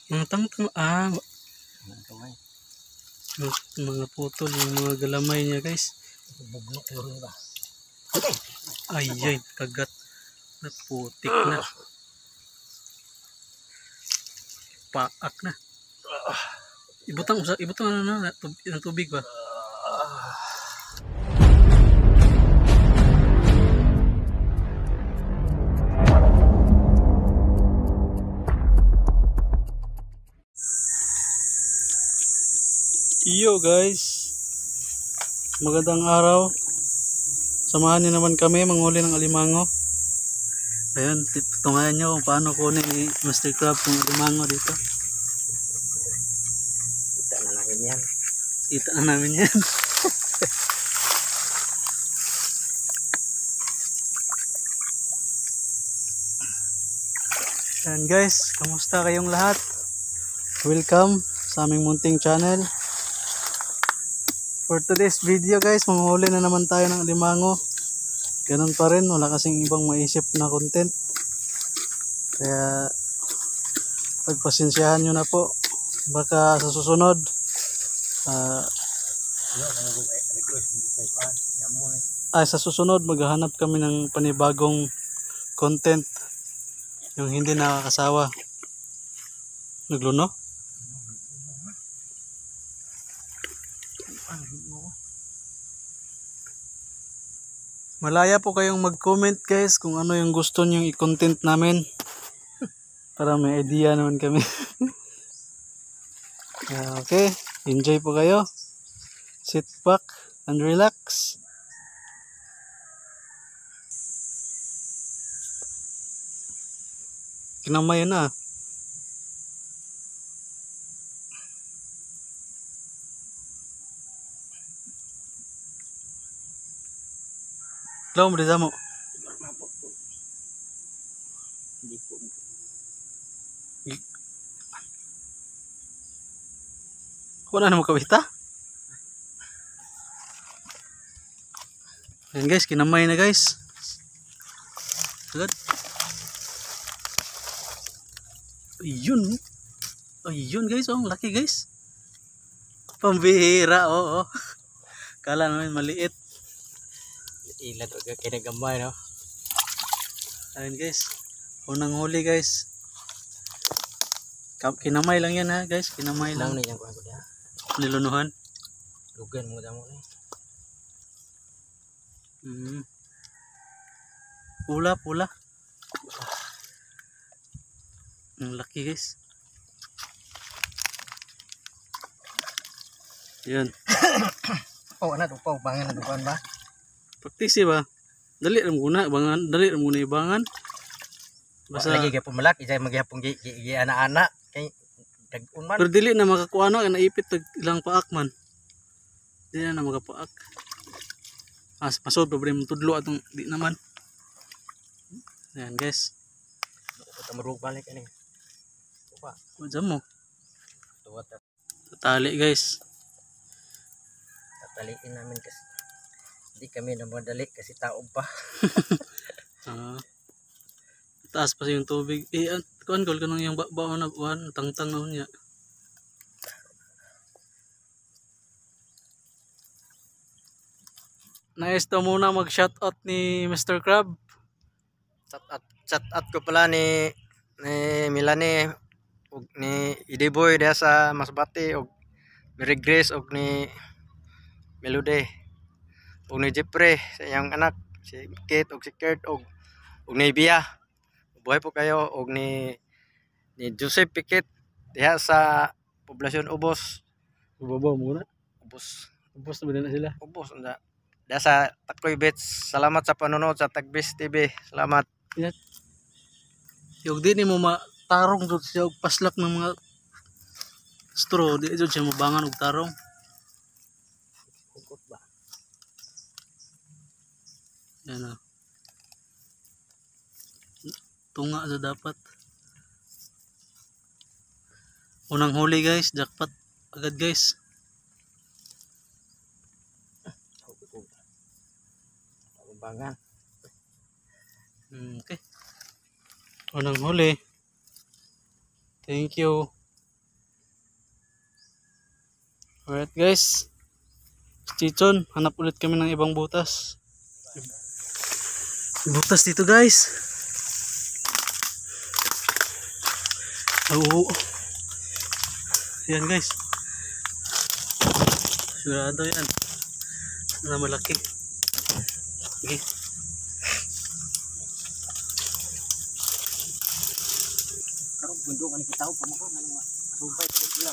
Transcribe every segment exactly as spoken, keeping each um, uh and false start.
Mga tangtang, ah, Mga kamay. mga, mga putol, yung mga galamay niya guys. Bugnok yun ba? Ay, ay, kagat. Naputik na. Paak na. Ibutang, usa- ibutang ano na, tub- ng tubig ba? Yo guys, magandang araw. Samahan niyo naman kami manghuli ng alimango. Ayun, tungayan niyo kung paano kunin ni Mister Crab yung alimango dito. Kita na namin yan. Kita na namin yan. Yan guys, kamusta kayong lahat? Welcome sa aming munting channel. For today's video guys, manghuli na naman tayo ng alimango. Ganun pa rin, wala kasing ibang maisip na content. Kaya pagpasensyahan nyo na po. Baka sa susunod uh, ay sa susunod maghahanap kami ng panibagong content, yung hindi nakakasawa. Nagluno? Malaya po kayong mag-comment guys kung ano yung gusto nyong i-content namin para may idea naman kami. uh, okay, enjoy po kayo. Sit back and relax. Kinamay na. Hello, Marisa mo. Wala na mo kabita? Yan guys, kinamay na guys. Agad. Ayun. Ayun guys, oh, laki guys. Pambihira, oo. Oh, oh. Kala namin maliit. Ilan o kinagamay, no? Ayun guys, unang huli guys. Kinamay lang yan ha guys, kinamay lang. Mau ni yang kuha ko dia. Nilunuhan. Dugan mo damo ni. Hmm. Pula, pula. Ang laki guys. Yan. Oh, ana dupaw bangan na dugan ba? Praktisi ba? Dali ram guna bangan, dali ram guna ibangan. Basta lagi kay pumalak, isay magyapong gi, gi, gi ana-ana kay dag-un man. Pero dili na makakuha na, naipit tag ilang paak man. Dili na makapaak. Mas pasod problem tudlo atong di naman. Yan guys. Ko ta marug balik ani. Tuwa. Kuha mo. Tuwa ta. Tali guys. Tataliin namin kasi hindi kami na madali kasi taob pa. Ah. Taas pa yung tubig. Eh, kuan kol kanang yung baon na buwan, tangtang na niya. Nice to muna mag-shout out ni Mister Crab. Chat at chat at ko pala ni ni Milani ug ni Ideboy diha sa Masbate ug Mary Grace ug ni Melody ug ni Jeffrey sa iyang anak si Kate ug si Kurt ug ug ni Bia. Buhay po kayo ug ni ni Joseph Piquet diha sa poblasyon Ubos. Babaw muna. Ubos. Ubos na na sila. Ubos unda. Diha sa Takoy Beach. Salamat sa panonood sa Tagbis T V. Salamat. Yan. Yung di ni mo matarong doon siya og paslak ng mga straw. Di doon siya mabangan og tarong. Hugot ba? Yan o. Tunga sa dapat. Unang huli guys, jackpot agad guys. Bangan. Okay. Unang huli. Thank you. Alright guys, Chichon, hanap ulit kami ng ibang butas. Butas dito guys. Oo. Yan guys. Sigurado yan. Na malaki. Okay. Karong bundok man kita pa mo nang subay ko sila.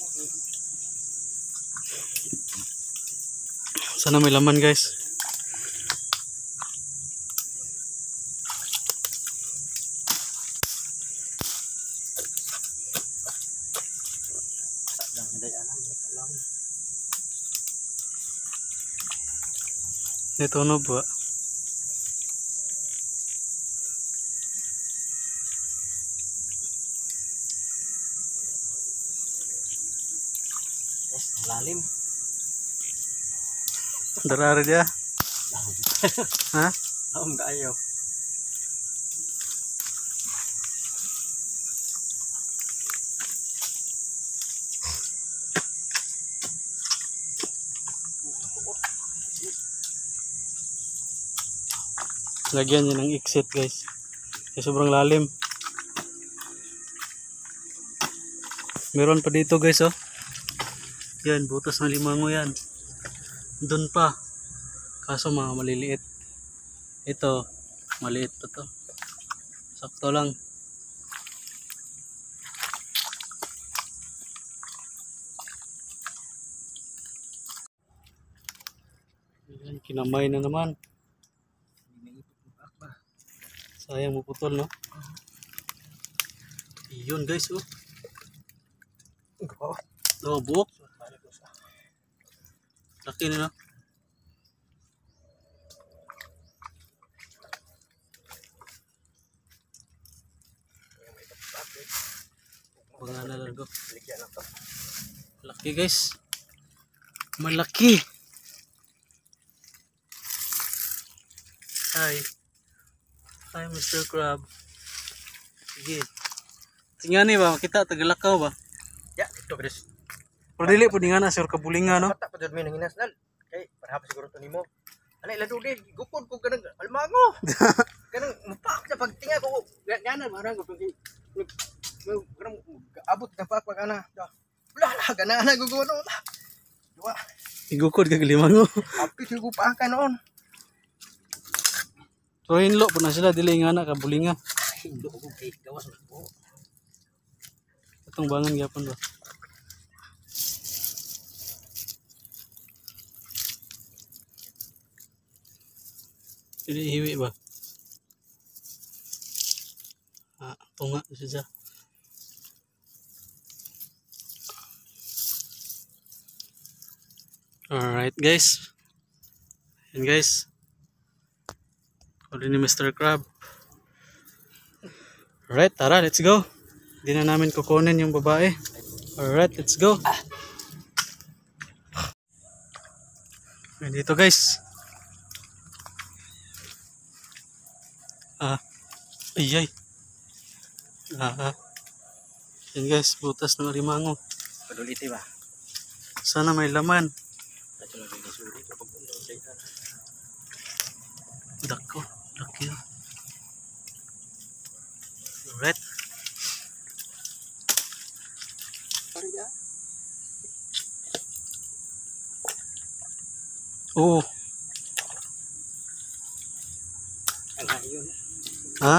Sana may laman guys. Ito ano ba? Yes, lalim. Darari dia. Hah? Om kayo. Lagyan niya ng exit guys. Kasi sobrang lalim. Meron pa dito guys oh. Yan, butas ng limango yan. Doon pa. Kaso mga maliliit. Ito, maliit pa to. Sakto lang. Yan, kinamay na naman. Sayang maputol no. Iyon guys oh. Oh, buok. Laki na no. Pagana largo. Laki guys. Malaki. Hi. Hi Mister Crab. Sige. Tingnan ni ba kita tagalakaw ba? Ya, ito guys. Pero dili po dinga na sir kabulinga no. Kata pa jud mi nang inasnal. Kay para siguro to nimo. Ani lado di gupod ko kanang almango. Kanang mupak sa pagtinga ko. Gana marang ko pag kanang abot ka pa pag ana. Wala la gana na guguno. Duwa. Igukod kag limango. Apis ko pa ka noon. So hinlo po na sila dili nga na kabulinga. Hindo ko kay gawas ko. Itong bangan gyapon ba. Ini hiwi ba? Ah, tunga siya. Alright guys. Yan guys. Uli ni Mister Crab. Alright, tara, let's go. Hindi na namin kukunin yung babae. Alright, let's go. Dito guys. Ah, ayay. Ah, yan guys, butas ng alimango. Paduliti ba? Sana may laman. Ito lang din suri kapag puno sa ita. Dako, laki. Alright. Pariya. Oh, Ang ayon. ha?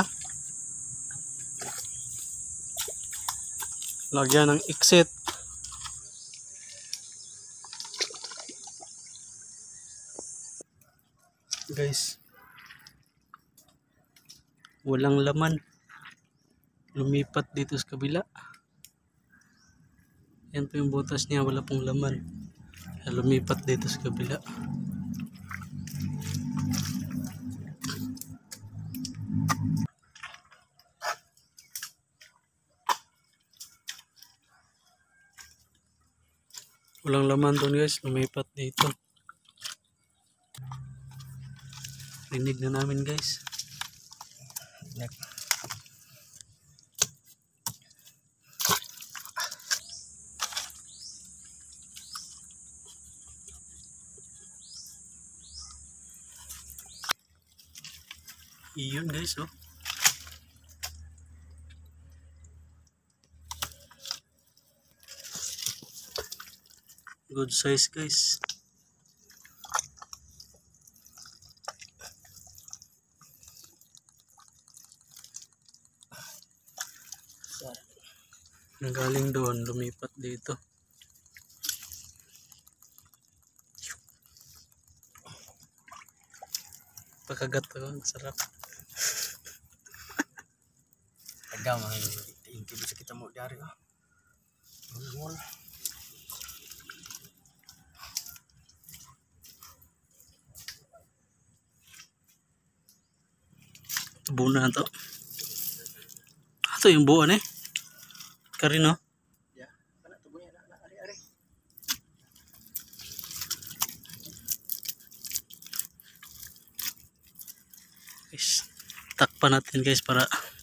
Lagyan ng exit. Guys, walang laman. Lumipat dito sa kabila. Yan po yung butas niya, wala pong laman. Lumipat dito sa kabila. Walang laman doon guys, lumipat dito. Rinig na namin guys. Iyon guys, oh. Good size guys. Ang galing doon, lumipat dito. Pagkagat ko, ang sarap. Agam ang tingin bisa kita mau dari ah. Mul. Buo na to. Ito yung buo eh. Karino. Ya, kana tubunya na ari-ari. Guys, takpan natin guys para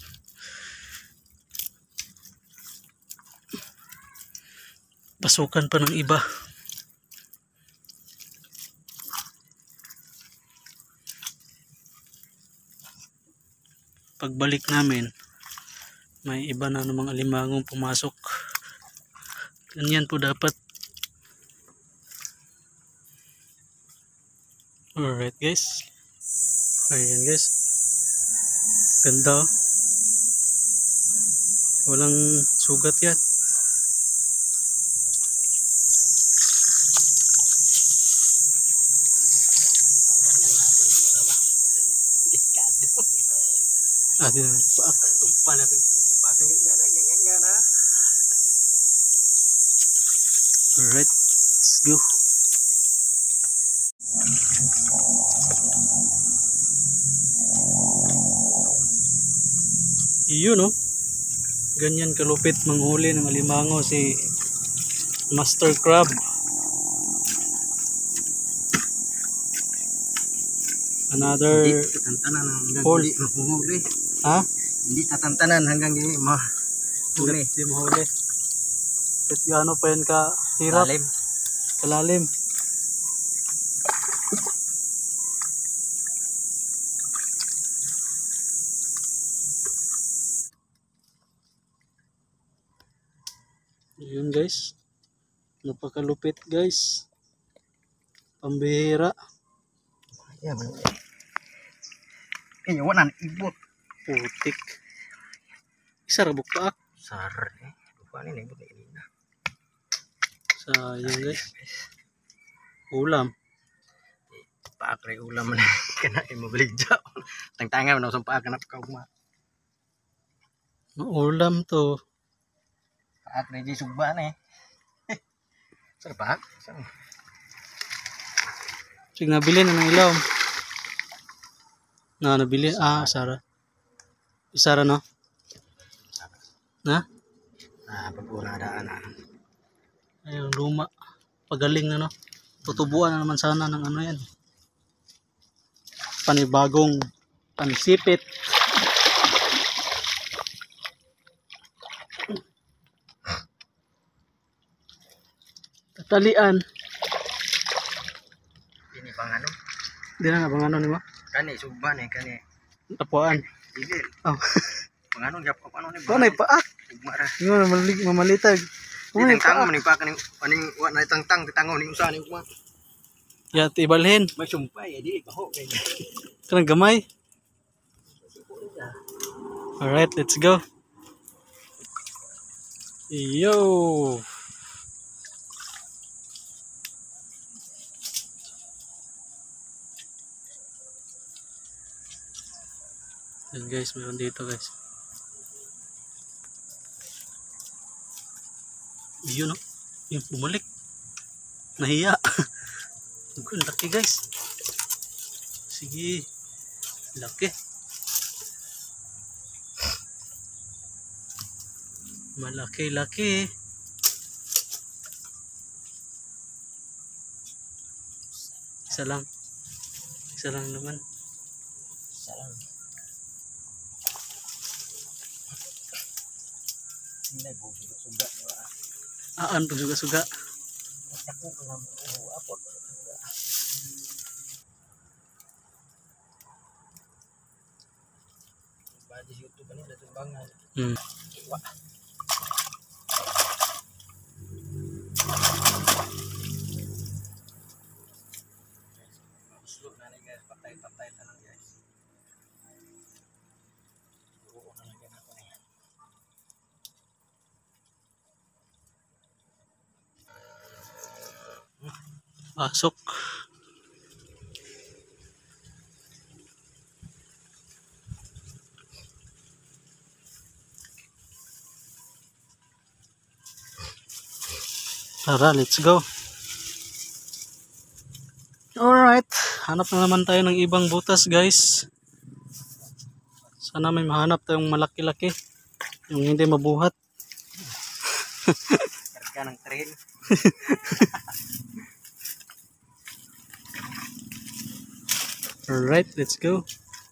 pasukan pa ng iba. Pagbalik namin, may iba na namang alimangong pumasok. Ganyan po dapat. Alright guys. Ayan guys. Ganda. Walang sugat yan. Ah, di na. Paak. Tumpal na tumpal na gana gana. Alright. Let's go. Iyon no. Ganyan kalupit manghuli ng alimango si Master Crab. Another Hindi tatantanan hanggang hole. hindi mahuli. Ha? Hindi tatantanan hanggang hindi ma huli. Hindi mahuli. Kahit gaano pa yan ka hirap. Lalim. Kalalim. Yun guys. Napakalupit guys. Pambihira. Ya benar. Eh, wanan ibut. Putik. Isa rabok paak. Sar eh. Lupa nih ibut ini. Sayang guys. Ulam. Paak ray ulam na kena mo beligja. Tang-tangan na sa paak na ka uma. Ulam to. Paak ray di suba nih. Sar paak. Sar. Sige, nabili na ng ilaw. Na, nabili. Ah, Sara. Isara, no? Na? Nah, pagkuradaan na. Ayun, luma. Pagaling na, no? Tutubuan na naman sana ng ano yan. Panibagong pansipit. Tatalian. Ini pangano. Di na nga, bang ano ni mo? Kani suba nih kani. Tapuan. Dili. Oh. Pangano gyap ano ni. Kau na ipaak. Ugma ra. Yung mamalig, mamalitag. Di tangtang man ipaak ni aning wa na tangtang titangaw ni usa ni ugma. Ya, ibalhin. May sumpay di baho kay. Kanang gamay. Alright, let's go. Yo. Yan guys, meron dito guys. Yun no, yung bumalik. Nahiya. Ang laki guys. Sige. Laki. Malaki-laki. Isa lang. Isa lang naman. Salam. Hindi po suga. Aan pag suga-suga. Ako lang apot. Di YouTube kan ada tumbangan. Hmm. Wah. Slow na nih guys, patay-patay tanang guys. Oo, nalagyan ako na yan. Pasok. Tara, let's go. Alright, hanap na naman tayo ng ibang butas guys. Sana may mahanap tayong malaki-laki. Yung hindi mabuhat. Karga ng train. Alright, let's go.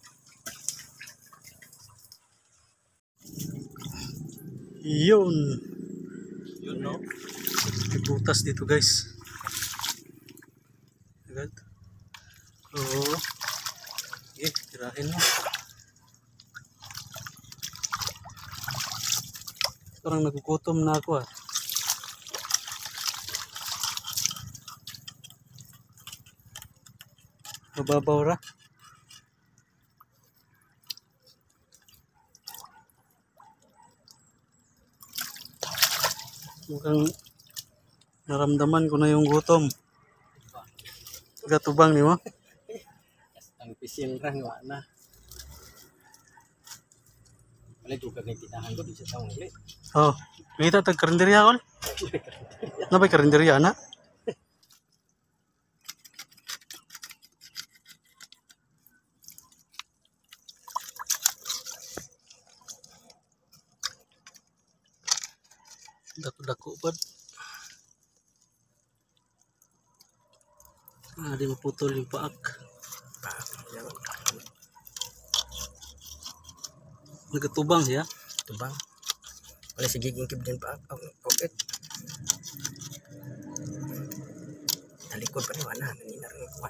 Yun. Yun no? May butas dito guys. Agad. Oo. Okay, tirahin mo. Parang nagugutom na ako ah. Mababaw ra. Mukhang naramdaman ko na yung gutom. Gatubang ni mo? Ang pisil ra nga na. Wala juga ng tinahan ko di sa taong ulit. Oh, kita tag karinderya kol. Napay karinderya na? Dako-dako pa. Ah, di maputol yung paak. Nagatubang siya. Tubang. Wala sige gingkib din pa ang pocket. Talikod pa ni mana kanina rin kuha.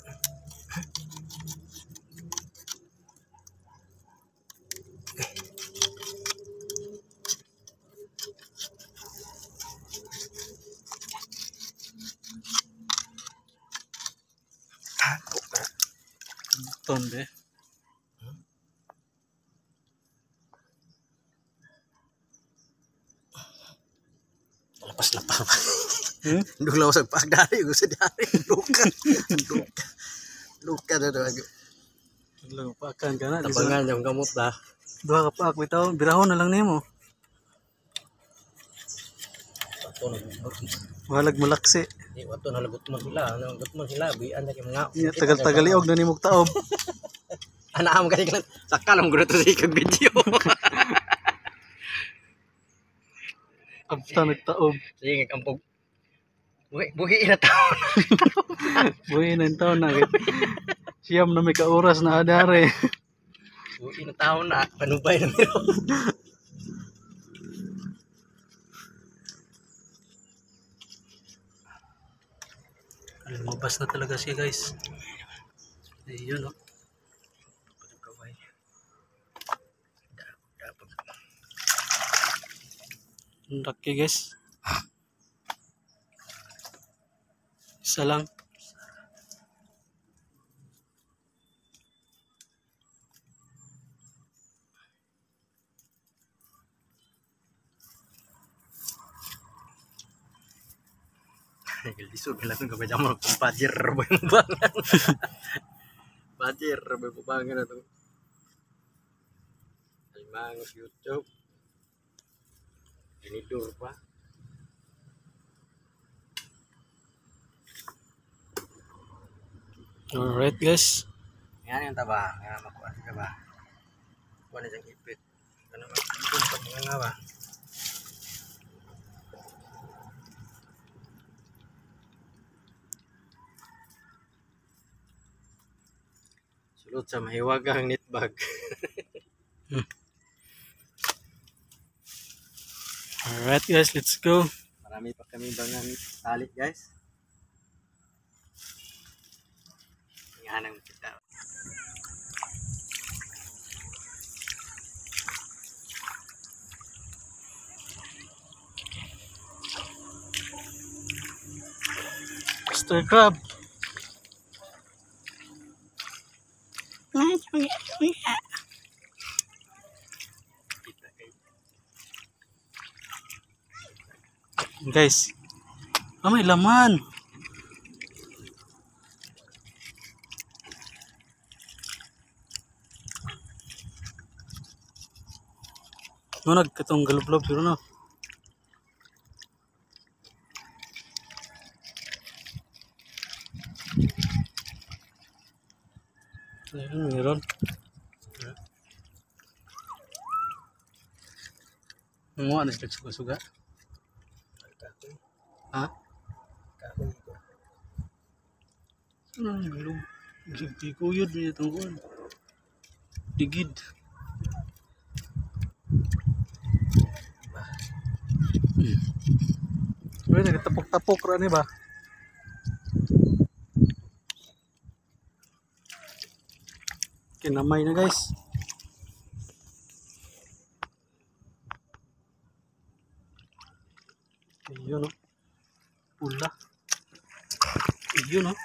Tonde. Lepas lepas. Hmm? Duk lawas pak dari gusto dari luka. Luka. Luka na daw. Lang paakan ka na. Tabangan yung gamot ba. Dua ka paak bitaw, birahon na lang nimo. Walag malaksi. Di wato na lagot mo sila, lagot mo sila, bian na kay mga. Ya, tagal-tagal iog na nimog taob. Ana am kasi kan sakal ang gusto sa ikag video. Abta nagtaob. Sige kampog. Buhi buhi na taon. Buhay na yung taon na. Siyam na may kauras na adare. Buhi na taon na panubay na meron. Lumabas na talaga siya guys. Ayun oh. Ang laki guys. Isa lang. Lisod lang ko pa mo kung pajir ba yung bangan. Pajir ba yung bangan na to. Ay mangos YouTube. Tinidur pa. Alright guys. Yan yung taba. Yan makuha ka ba? Kuha na siyang ipit. Ano ba? Ito pa mga nga ba? Sulod sa mahiwagang knitbag. Hmm. Alright guys, let's go. Marami pa kami bangan tali guys. Yan ang kita. Master Crab. Guys, ah, may laman. No, nagkatong galop-lop yun no. Ayun, meron. Mga ano sila suga-suga? Ha? Ano ang galong? Di kuyod niya itong kuwan. Digid. Hmm. Uy, nagtapok-tapok ra ni ba? Kinamay na guys. Ayun no. Pula. Ayun no.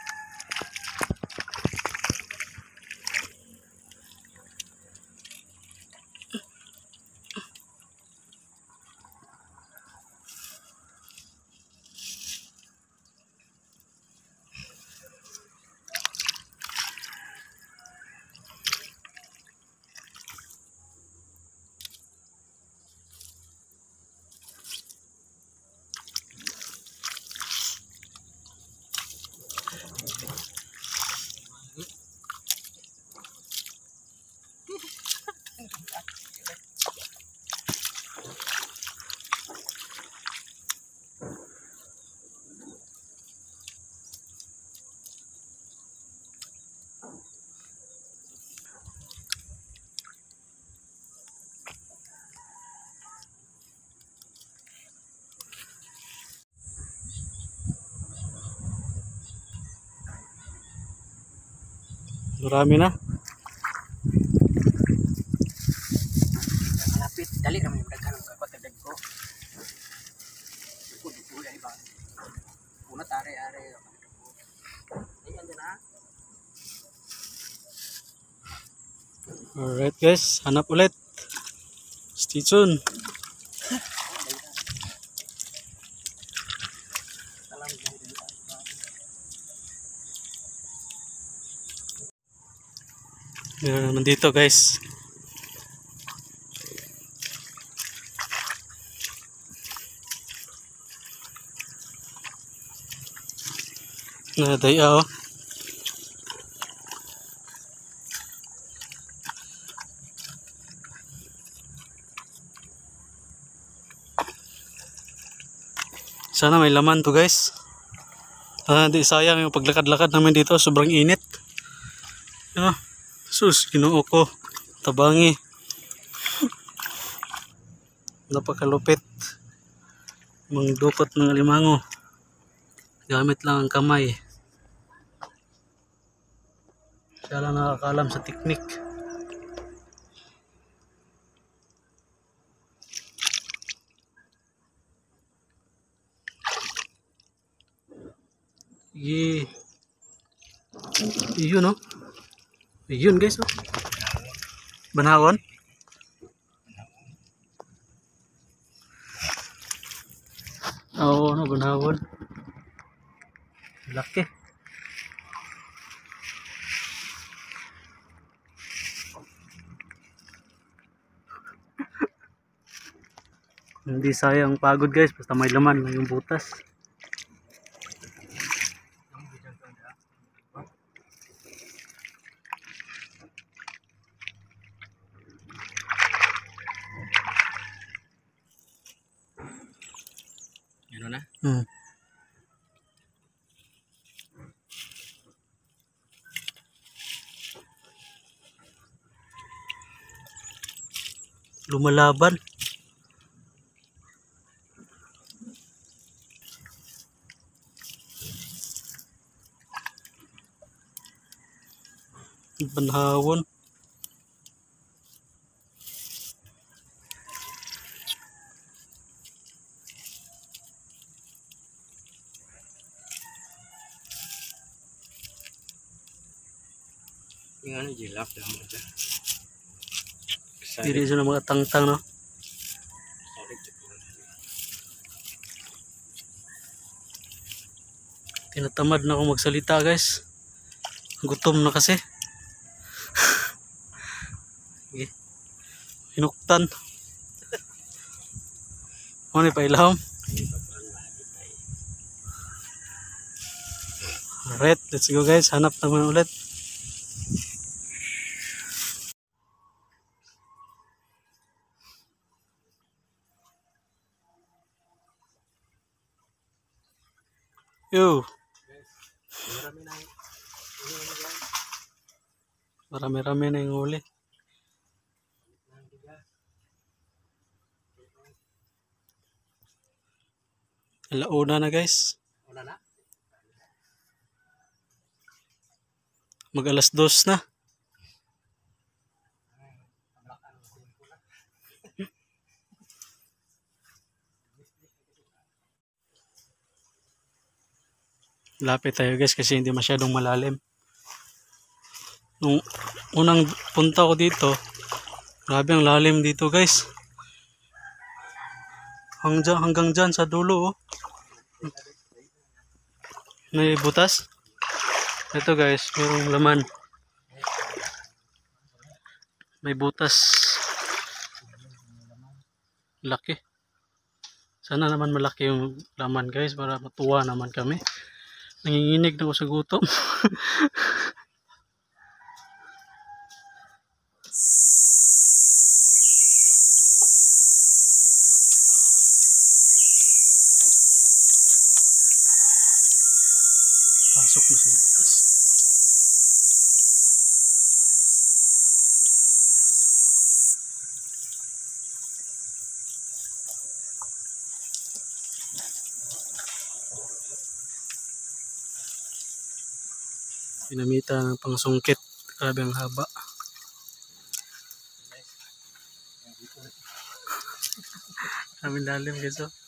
Marami na. Malapit, dali naman yung daghan sa patagdag ko. Dupo, dupo, ay ba? Una tare, are. Ayan dyan ha. Alright guys, hanap ulit. Stay tuned. Meron naman dito guys. Nadaya oh. Sana may laman to guys. Ah, di sayang yung paglakad-lakad namin dito, sobrang init. Ano? Sus, ginoo ko. Tabangi. Napakalupit. Mangdukot ng alimango. Gamit lang ang kamay. Siya lang nakakalam sa teknik. Sige. Iyon no? Iyon guys oh. Banawon. Oo, no, banawon. Laki. Hindi sayang pagod guys, basta may laman na yung butas. Ano na? Hmm. Lumalaban. Banhawon. Yung ano, jilaf lang mo dyan. Dili siya na mga tangtang, no? Tinatamad na akong magsalita, guys. Gutom na kasi. Okay. Hinuktan. Ano ni pailham? Alright, let's go guys. Hanap naman ulit. Yo. Marami-rami na yung huli. Alauna na guys. Wala na? Mag alas dos na. Lapit tayo guys kasi hindi masyadong malalim. Nung unang punta ko dito, grabe ang lalim dito guys. Hanggang, hanggang dyan sa dulo oh. May butas. Ito guys, mayroong laman. May butas. Laki. Sana naman malaki yung laman guys para matuwa naman kami. Nanginginig na ako sa gutom. Pasok na sa butas. Pinamita ng pangsungkit. Grabe ang haba. Aming lalim guys oh.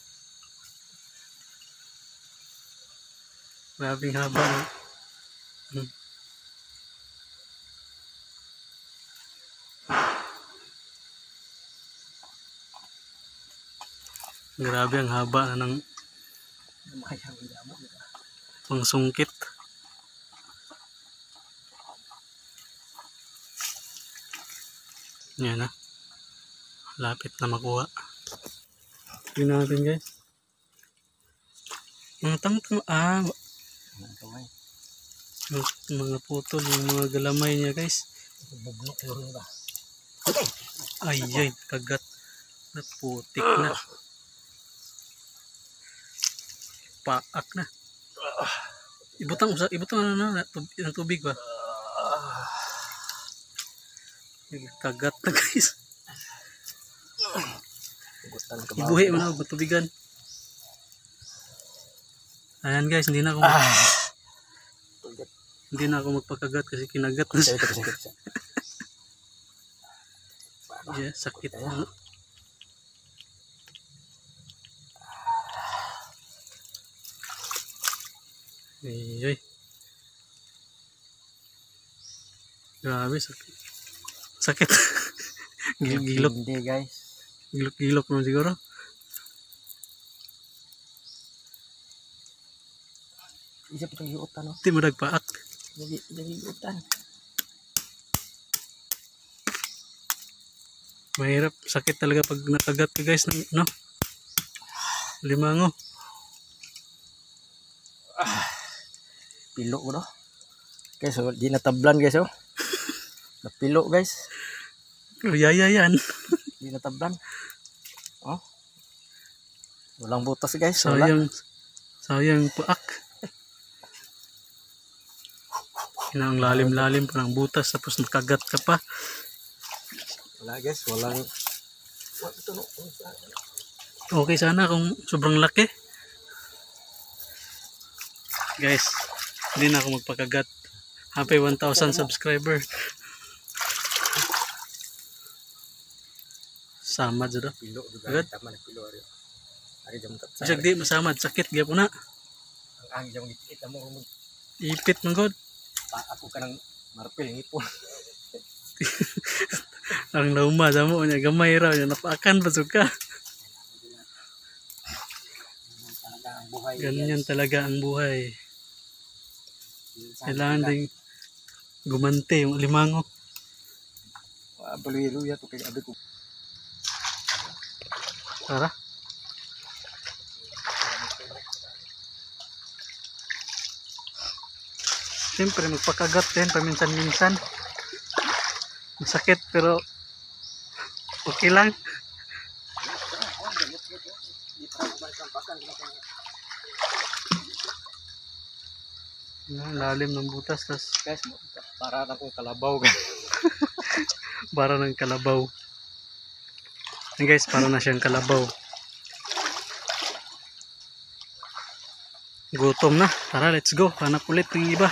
Grabing haba no? Hmm. Grabe ang haba na ng pangsungkit. Yan na. Lapit na makuha. Tingnan natin guys. Mga tangtang ah. Mga putol yung mga galamay niya guys. Ay ay kagat. Naputik na. Paak na. Ibutang usa, ibutang ano na ng tubig ba? Kagat na guys. Ibuhi mo na matubigan. Ayan guys, hindi na ako mag hindi na ako magpakagat kasi kinagat na siya. Yeah, sakit na. Ay, ay. Grabe sakit. Sakit. Gilok. Hindi guys. Gilok-gilok naman siguro. Isa pa yung utan no? Hindi mo nagpaak. Jadi, jadi utan. Mahirap. Sakit talaga pag nakagat ka guys. No? Limango. Ah, pilo ko no? Guys, so, di natablan guys oh. Napilo guys. Yaya yan. Di natablan. Oh. Walang butas guys. Wala. Sayang. Sayang paak. Ang lalim-lalim pa ng butas tapos nakagat ka pa. Wala guys, walang. Okay sana kung sobrang laki. Guys, hindi na ako magpakagat. Happy one thousand subscriber. Samad sudah. Pilo juga. Agad? Tama na pilo ari. Ari jam tatsa. Bisag di masamad sakit gyapon na. Ang ang jam gipit mo mo Ipit man god. pa ako kanang Marpil ngipon. Ang lauma sa mo niya gamay raw niya napakan pa suka. Talaga ang buhay. Ganyan talaga ang buhay. Kailangan ding gumante yung alimango. Baluya-luya to kay abi ko. Tara. Siyempre magpakagat din paminsan-minsan. Masakit pero okay lang. Ang lalim ng butas, tas Guys, para na kong kalabaw. para ng kalabaw. Yan guys, para na siyang kalabaw. Gutom na. Tara, let's go. Hanap ulit ng iba.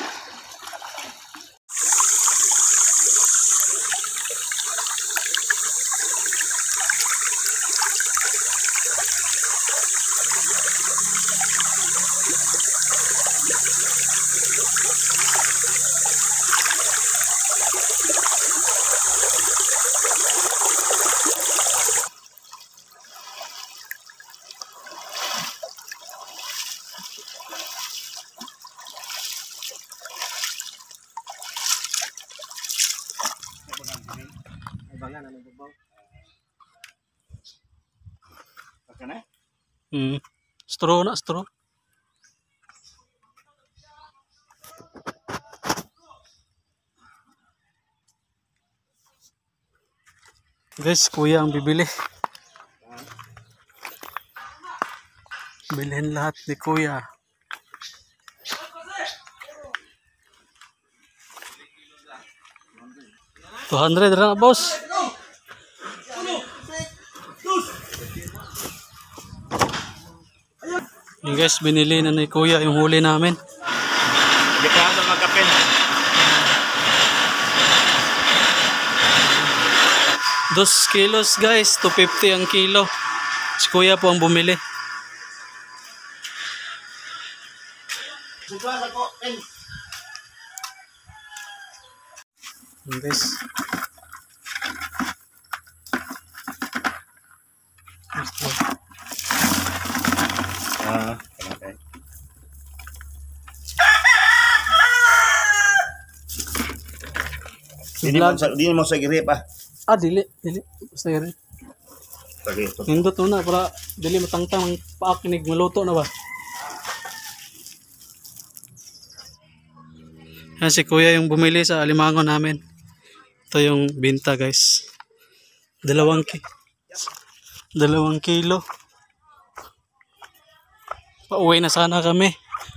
Ibangan na babaw. Okay na? Hmm. Straw na, straw. Guys, kuya ang bibili. Bilhin lahat ni kuya. two hundred na boss. Yung guys, binili na ni kuya yung huli namin. Hindi pa ako magkapin. Dos kilos guys, two fifty ang kilo. Si kuya po ang bumili. Yung guys. Ah, okay. Hindi mo sa hindi mo sa girip ah. Ah, dili, dili. Basta yun. Sige, ito. Nindot na para dili matangtang ang paakinig maluto na ba? Yan si kuya yung bumili sa alimango namin. Ito yung binta guys. Dalawang ki Dalawang kilo. Pauwi na sana kami.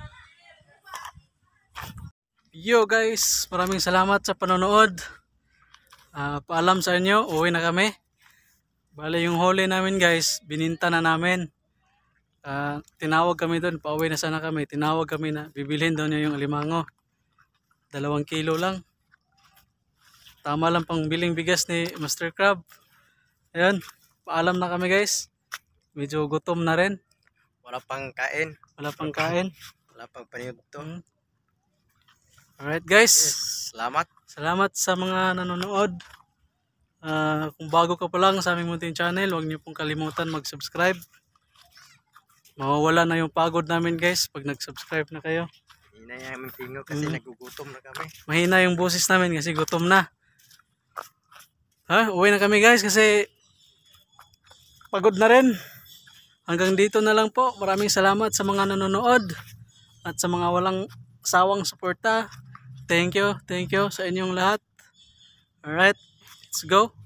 Yo guys, maraming salamat sa panonood. Uh, paalam sa inyo, uwi na kami. Bale yung huli namin guys, bininta na namin. Uh, tinawag kami doon, pauwi na sana kami. Tinawag kami na bibilhin daw niya yung alimango. Dalawang kilo lang. Tama lang pang biling bigas ni Master Crab. Ayan, paalam na kami guys. Medyo gutom na rin. Wala pang kain. Wala pang kain. Wala pang paniyugto. Hmm. Alright guys. Yes, salamat. Salamat sa mga nanonood. Uh, kung bago ka pa lang sa aming munting channel, huwag niyo pong kalimutan mag-subscribe. Mawawala na yung pagod namin guys pag nag-subscribe na kayo. Mahina yung aming tingo kasi Hmm. nagugutom na kami. Mahina yung boses namin kasi gutom na. Ha? Uwi na kami guys kasi pagod na rin. Hanggang dito na lang po. Maraming salamat sa mga nanonood at sa mga walang sawang suporta. Thank you, thank you sa inyong lahat. Alright, let's go.